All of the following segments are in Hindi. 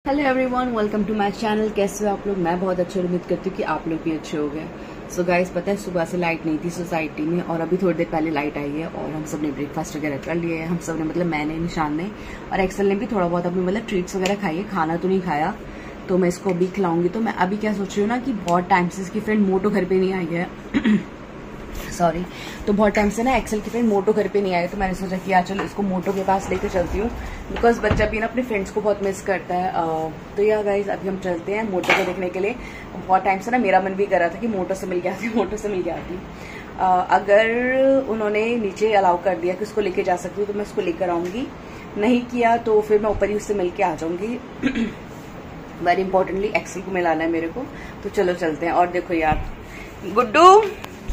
Hello everyone, welcome to my channel. कैसे हो आप लोग? मैं बहुत अच्छे, उम्मीद करती हूँ कि आप लोग भी अच्छे हो गए। सो गाइस, पता है सुबह से लाइट नहीं थी सोसाइटी में और अभी थोड़ी देर पहले लाइट आई है और हम सब ने ब्रेकफास्ट वगैरह कर लिया है। हम सब ने मतलब मैंने, निशान ने और एक्सल ने भी थोड़ा बहुत अपनी मतलब ट्रीट्स वगैरह खाई है। खाना तो नहीं खाया, तो मैं इसको अभी खिलाऊंगी। तो मैं अभी क्या सोच रही हूँ ना कि बहुत टाइम से इसकी फ्रेंड मोटो घर पे नहीं आई है सॉरी। तो बहुत टाइम से ना एक्सेल की फ्रेंड मोटो घर पे नहीं आए, तो मैंने सोचा कि यार चलो इसको मोटो के पास लेकर चलती हूँ, बिकॉज बच्चा भी ना अपने फ्रेंड्स को बहुत मिस करता है। तो या गाइस, अभी हम चलते हैं मोटो को देखने के लिए। बहुत टाइम से ना मेरा मन भी कर रहा था कि मोटो से मिल के आती, मोटो से मिल के आती। अगर उन्होंने नीचे अलाउ कर दिया कि उसको लेके जा सकती हूँ तो मैं उसको लेकर आऊंगी, नहीं किया तो फिर मैं ऊपर ही उससे मिल के आ जाऊंगी। वेरी इंपॉर्टेंटली एक्सेल को मिलाना है मेरे को, तो चलो चलते हैं। और देखो यार, गुड्डू,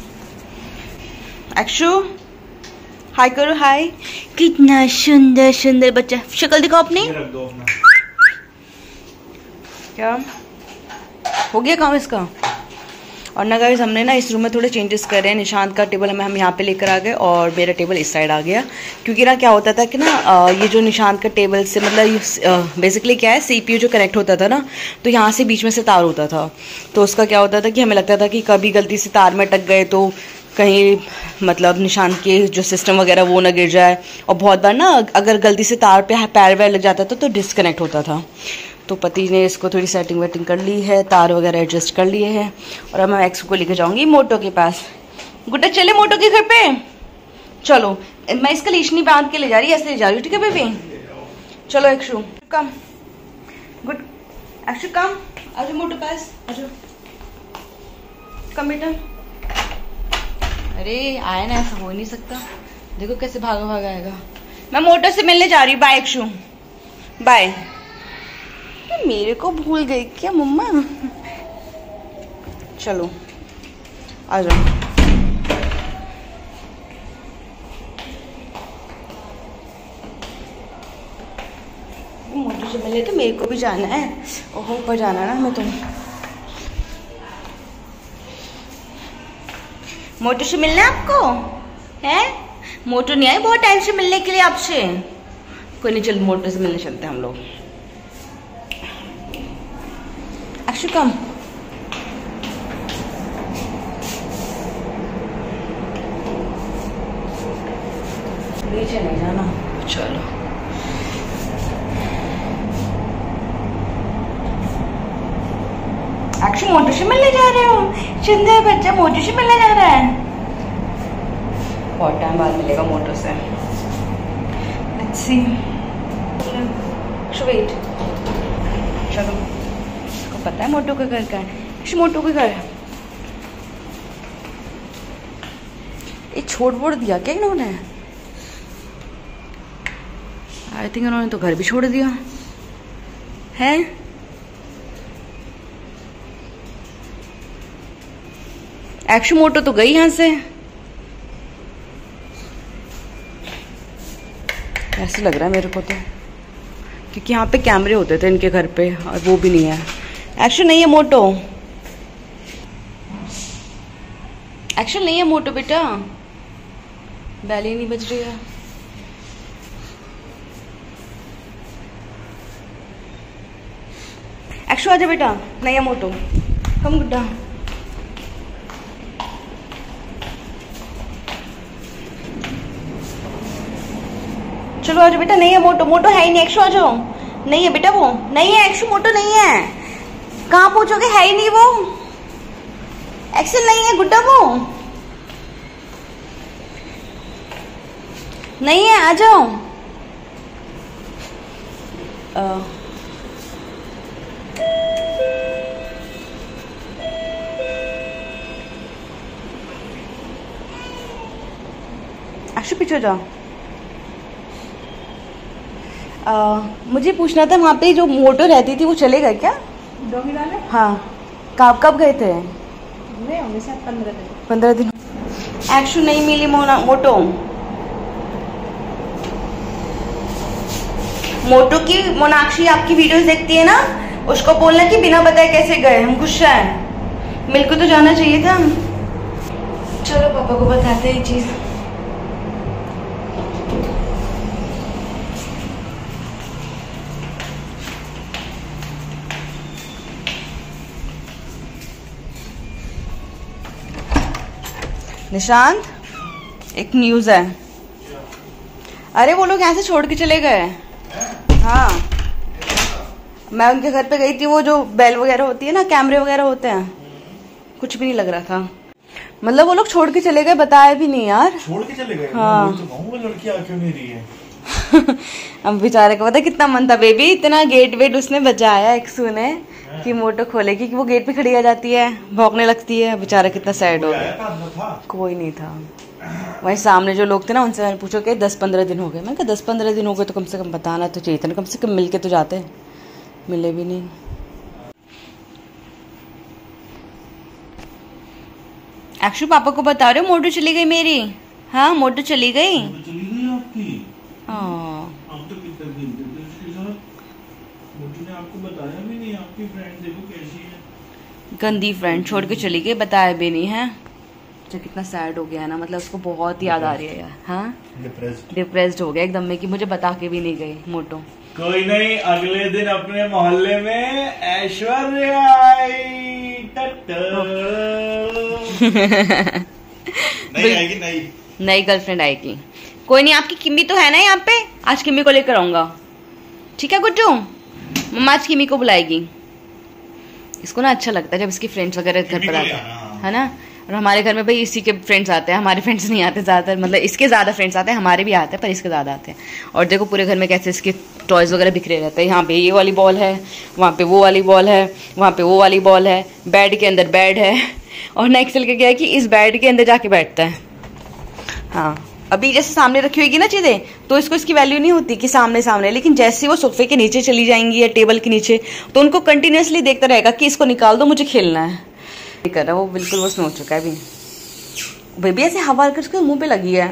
अक्षु, हाय करो, हाय। कितना सुंदर सुंदर बच्चा, शक्ल दिखाओ अपनी। क्या हो गया काम इसका? और ना गाइस, हमने ना इस रूम में थोड़े चेंजेस करे हैं। निशांत का टेबल हम यहाँ पे लेकर आ गए और मेरा टेबल इस साइड आ गया, क्योंकि ना क्या होता था कि ना ये जो निशांत का टेबल से मतलब बेसिकली क्या है, सीपीयू जो कनेक्ट होता था ना, तो यहाँ से बीच में से तार होता था। तो उसका क्या होता था कि हमें लगता था कि कभी गलती से तार में अटक गए तो कहीं मतलब निशान के जो सिस्टम वगैरह वो ना गिर जाए। और बहुत बार ना अगर गलती से तार पे पैर वैर लग जाता था तो डिस्कनेक्ट होता था। तो पति ने इसको थोड़ी सेटिंग वेटिंग कर ली है, तार वगैरह एडजस्ट कर लिए हैं और अब मैं एक्स को लेकर जाऊंगी मोटो के पास। गुड्डा चले मोटो के घर पे, चलो। मैं इसका लीशनी बांध के ले जा रही, ऐसे ले जा रही हूँ, ठीक है बेबी? चलो एक्शु कम, गुड एक्शु कम, आजो मोटो पास, आजो कम बेटा। अरे आया ना, ऐसा हो नहीं सकता। देखो कैसे भागा भागा आएगा। मैं मोटो से मिलने जा रही हूँ, बाय एक्शु, बाय। मेरे को भूल गई क्या मम्मा? चलो आ जाओ। मोटो से मिलने तो मेरे को भी जाना है। ओहो, ऊपर जाना ना मैं। तुम मोटो से मिलना है आपको? है मोटो नहीं आई बहुत टाइम से मिलने के लिए आपसे? कोई नहीं, चल मोटो से मिलने चलते हैं हम लोग। अक्षु कम, नीचे नहीं जाना, चलो। अक्षु मोटो से मिलने जा रहे हो? सुंदर बच्चा मोटो से मिलने जा रहा है। बहुत टाइम बाद मिलेगा मोटो से। लेट्स सी, वेट, चलो। इसको पता है मोटो का घर का है। मोटो का घर ये छोड़ वोड़ दिया क्या इन्होंने? आई थिंक इन्होंने तो घर भी छोड़ दिया है। एक्शु मोटो तो गई यहाँ से, ऐसे लग रहा है मेरे को तो, क्योंकि यहाँ पे कैमरे होते थे इनके घर पे और वो भी नहीं है। एक्शन नहीं है मोटो, एक्शन नहीं है मोटो बेटा, बैल ही नहीं बज रही है। एक्शन आजा बेटा, नहीं है मोटो, कम गुड्डा। चलो आजा बेटा, नहीं है मोटो, मोटो है ही नहीं। एक्शन आ जाओ, नहीं है बेटा, वो नहीं है। एक्शन मोटो नहीं है, कहाँ पूछोगे, है ही नहीं वो। एक्शन नहीं है गुड्डा, वो नहीं है, आ जाओ। एक्शन पीछे जाओ। मुझे पूछना था, वहाँ पे जो मोटो रहती थी वो चले गए क्या? हाँ, कब कब गए थे? होंगे शायद 15 दिन। एक्शन नहीं मिली मोटो। मोटो की मोनाक्षी आपकी वीडियोस देखती है ना, उसको बोलना कि बिना बताए कैसे गए, हम गुस्सा है। मिल को तो जाना चाहिए था। चलो पापा को बताते हैं ये चीज। निशांत, एक न्यूज़ है। अरे वो लोग यहाँ से छोड़ के चले गए। हाँ, मैं उनके घर पे गई थी, वो जो बेल वगैरह होती है ना, कैमरे वगैरह होते हैं, कुछ भी नहीं लग रहा था। मतलब वो लोग छोड़ के चले गए, बताया भी नहीं यार। छोड़ के चले गए? हाँ। तो लड़की आ क्यों नहीं रही है? अब बेचारे को पता कितना मन था बेबी, इतना गेट वेट उसने बजाया एक्सू ने कि मोटो खोलेगी, कि वो गेट पे खड़ी आ जाती है, भौंकने लगती है। बेचारा कितना सैड हो गया। कोई नहीं था वहीं सामने जो लोग थे ना, उनसे मैंने पूछा कि 10-15 दिन हो गए। मैंने कहा 10-15 दिन हो गए तो कम से कम बताना तो चाहिए था, कम से कम मिल के तो जाते। मिले भी नहीं। अक्षु पापा को बता रहे हो मोटो चली गई मेरी। हाँ मोटो चली गई। आपकी? हाँ। आप तो कितने दिन थे उसके साथ? मोटो ने आपको बताया भी नहीं? आपकी फ्रेंड देखो कैसी है। गंदी फ्रेंड छोड़ के चली गई, बताया भी नहीं है। जो कितना सैड हो गया है ना, मतलब उसको बहुत याद आ रही है यार। हाँ, डिप्रेस्ड हो गया एकदम में कि मुझे बता के भी नहीं गई मोटो। कोई नहीं, अगले दिन अपने मोहल्ले में ऐश्वर्या आई। नहीं आएगी, नई गर्लफ्रेंड आएगी। कोई नहीं, आपकी किम्मी तो है ना यहाँ पे, आज किम्मी को लेकर आऊंगा। ठीक है गुड्डू, मम्मा आज किम्मी को बुलाएगी। इसको ना अच्छा लगता है जब इसकी फ्रेंड्स वगैरह घर पर आते हैं, है ना। और हमारे घर में भाई इसी के फ्रेंड्स आते हैं, हमारे फ्रेंड्स नहीं आते ज़्यादातर। मतलब इसके ज़्यादा फ्रेंड्स आते हैं, हमारे भी आते हैं पर इसके ज़्यादा आते हैं। और देखो पूरे घर में कैसे इसके टॉयज़ वगैरह बिखरे रहते हैं। यहाँ पे ये वाली बॉल है, वहाँ पे वो वाली बॉल है, वहाँ पे वो वाली बॉल है, बेड के अंदर बेड है। और नेक्स्ट चल के क्या है कि इस बेड के अंदर जाके बैठता है। हाँ, अभी जैसे सामने रखी होगी ना चीज़ें, तो इसको इसकी वैल्यू नहीं होती कि सामने सामने, लेकिन जैसे वो सोफे के नीचे चली जाएंगी या टेबल के नीचे, तो उनको कंटिन्यूसली देखता रहेगा कि इसको निकाल दो, मुझे खेलना है। नहीं कर रहा वो, बिल्कुल वो स्नो चुका है अभी। बेबी ऐसे हवा कर उसके मुंह पे लगी है।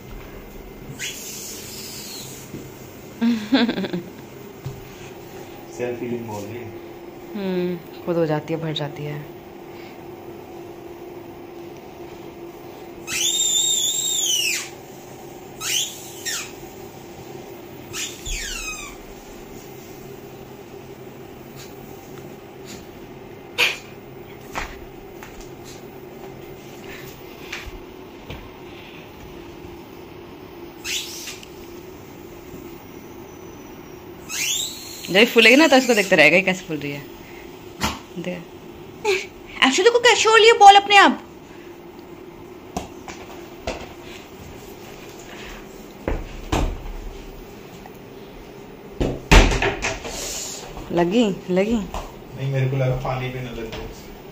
सेल्फ फीलिंग बोल रही है। खुद हो जाती है, भर जाती है। जब फूलेगी ना तो इसको देखते रहेगा ये कैसे फूल रही है। एक्चुअली देखो कैसे हो रही है बॉल अपने आप। लगी नहीं, मेरे को लगा पानी पे न लग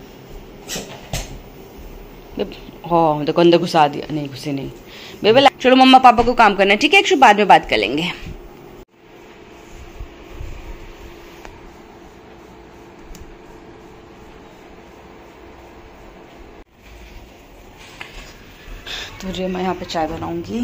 जाए। हाँ देखो अंदर घुसा दिया। नहीं घुसे नहीं बेबे। चलो मम्मा पापा को काम करना है, ठीक है। एक बाद में बात कर लेंगे। तो जी मैं यहाँ पे चाय बनाऊंगी।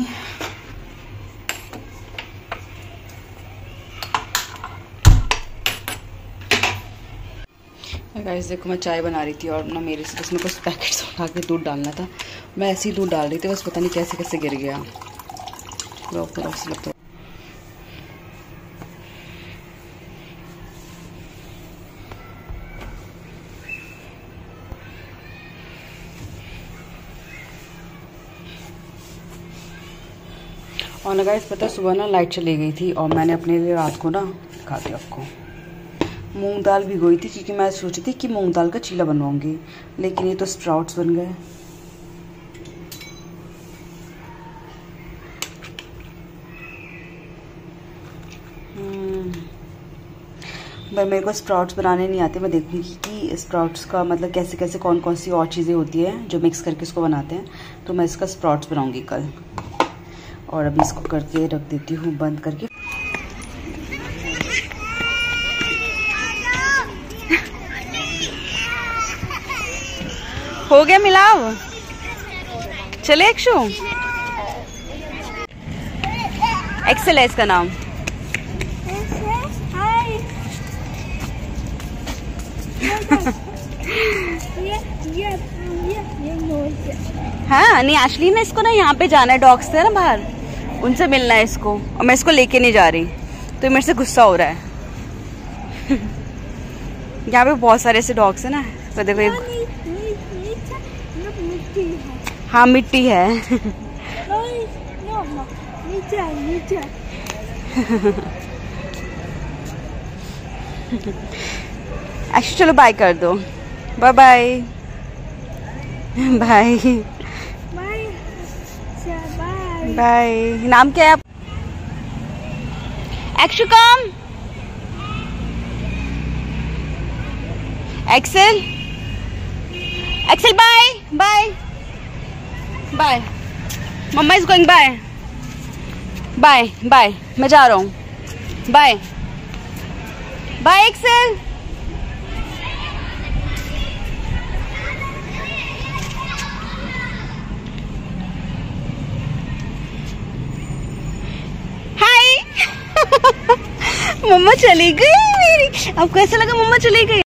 गाइस देखो मैं चाय बना रही थी और ना मेरे से उसमें कुछ पैकेट्स उठा के दूध डालना था। मैं ऐसे ही दूध डाल रही थी, बस पता नहीं कैसे कैसे गिर गया। और ना गाइस पता सुबह ना लाइट चली गई थी और मैंने अपने लिए रात को ना दिखाती आपको मूंग दाल भिगोई थी, क्योंकि मैं सोची थी कि मूंग दाल का चीला बनवाऊंगी, लेकिन ये तो स्प्राउट्स बन गए। पर मेरे को स्प्राउट्स बनाने नहीं आते। मैं देखूंगी कि स्प्राउट्स का मतलब कैसे कैसे कौन कौन सी और चीज़ें होती है जो मिक्स करके इसको बनाते हैं, तो मैं इसका स्प्राउट्स बनाऊंगी कल। और अभी इसको करके रख देती हूँ बंद करके। हो गया मिलाव, चले एक्शु। एक्सेल है इसका नाम। हाँ नहीं एक्चुअली ना इसको ना यहाँ पे जाना है, डॉग्स थे ना बाहर, उनसे मिलना है इसको, और मैं इसको लेके नहीं जा रही तो मेरे से गुस्सा हो रहा है। यहाँ पे बहुत सारे ऐसे डॉग्स हैं ना, तो देखो ये हाँ मिट्टी है। नीचे एक्चुअली चलो बाय कर दो। Bye bye bye bye. नाम क्या है आप? एक्शु कम। Axel Axel bye bye bye. Mama is going bye bye bye. मैं जा रहा हूँ। Bye bye Axel. Hi. Mama चली गई मेरी। आपको ऐसा लगा मम्मा चली गई?